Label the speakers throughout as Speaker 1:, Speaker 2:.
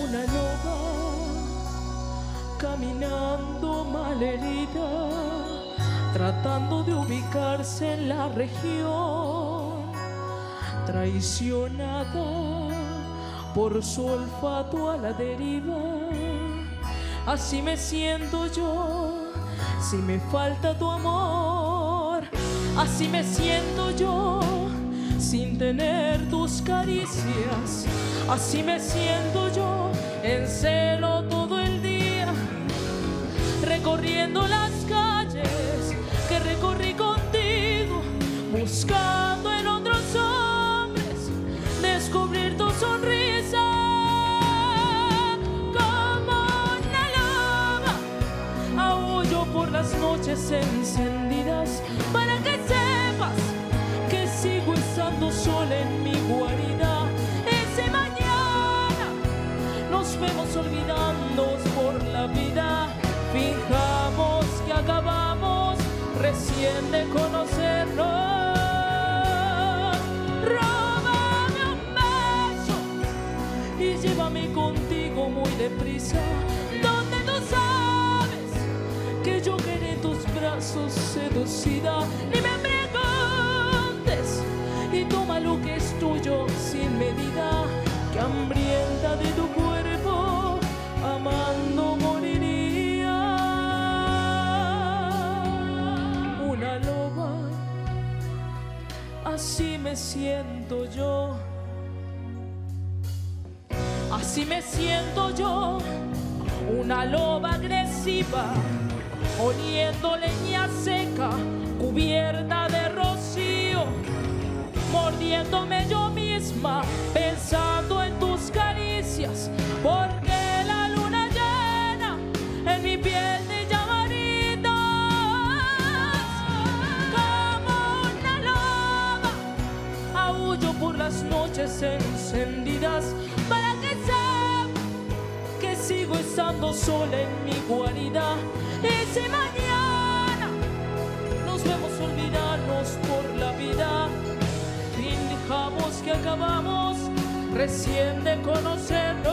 Speaker 1: una loba caminando malherida, tratando de ubicarse en la región, traicionada por su olfato a la deriva. Así me siento yo, si me falta tu amor. Así me siento yo, sin tener tus caricias. Así me siento yo, en celo todo el día, recorriendo las calles que recorrí contigo, buscando en otros hombres descubrir tu sonrisa. Como una loba, aúllo por las noches encendidas, para que sepas que sigo estando sola en mi guarida. Ese mañana nos vemos olvidándonos por la vida. Fijamos que acabamos recién de conocernos. Róbame un beso y llévame contigo muy deprisa, donde tú sabes que yo quedé en tus brazos seducida. Ni me preguntes y toma lo que es tuyo sin medida, que hambrienta de tu cuerpo amando moriría. Una loba, así me siento yo. Así me siento yo, una loba agresiva, oliendo leña seca, cubierta de rocío, mordiéndome yo misma, pensando en tus caricias, porque la luna llena en mi piel te llamaritas. Como una loba, aúllo por las noches encendidas, para que sepa que sigo estando sola en mi guarida. Y si mañana nos vemos olvidarnos por la vida, fijamos que acabamos recién de conocernos.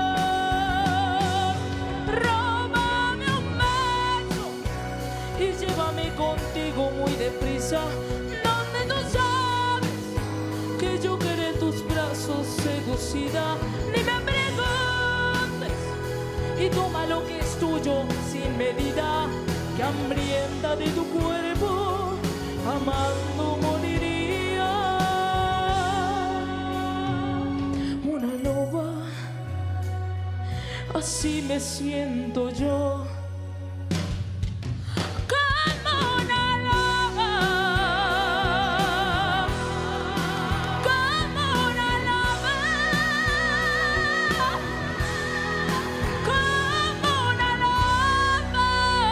Speaker 1: Róbame un beso y llévame contigo muy deprisa, donde tú sabes que yo quedé en tus brazos seducida. Ni me preguntes y toma lo que es tuyo sin medida, que hambrienta de tu cuerpo amando moriría. Una loba, así me siento yo. Como una loba, como una loba, como una loba.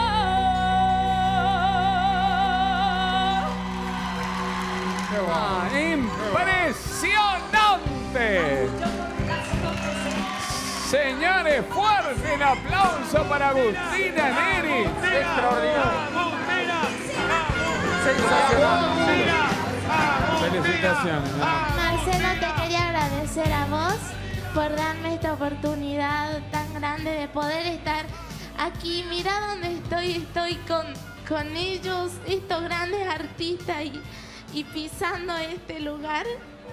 Speaker 2: ¡Impresionante! Señores, fuerte el aplauso para Agustina Neri. Extraordinario. Sensacional. Felicitaciones.
Speaker 3: Marcelo, te quería agradecer a vos por darme esta oportunidad tan grande de poder estar aquí. Mira dónde estoy con ellos, estos grandes artistas, y pisando este lugar.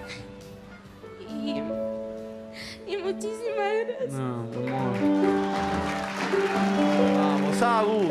Speaker 3: Y muchísimas gracias.
Speaker 2: No, amor.
Speaker 4: Vamos, Agus.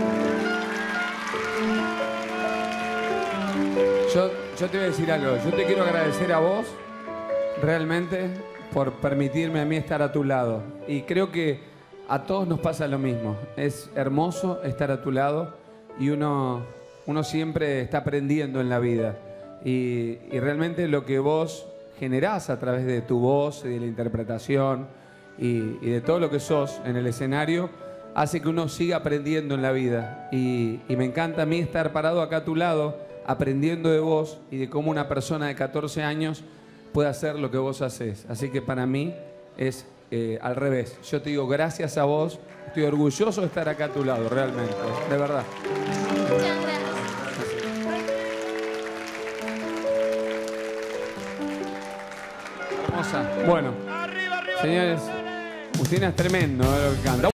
Speaker 2: Yo te voy a decir algo. Yo te quiero agradecer a vos, realmente, por permitirme a mí estar a tu lado. Y creo que a todos nos pasa lo mismo. Es hermoso estar a tu lado y uno siempre está aprendiendo en la vida. Y realmente lo que vos generás a través de tu voz y de la interpretación y de todo lo que sos en el escenario hace que uno siga aprendiendo en la vida. Y me encanta a mí estar parado acá a tu lado, aprendiendo de vos y de cómo una persona de 14 años puede hacer lo que vos hacés. Así que para mí es al revés. Yo te digo gracias a vos, estoy orgulloso de estar acá a tu lado, realmente, de verdad.
Speaker 3: Muchas gracias.
Speaker 2: Hermosa. Bueno, señores, Justina es tremendo lo que canta.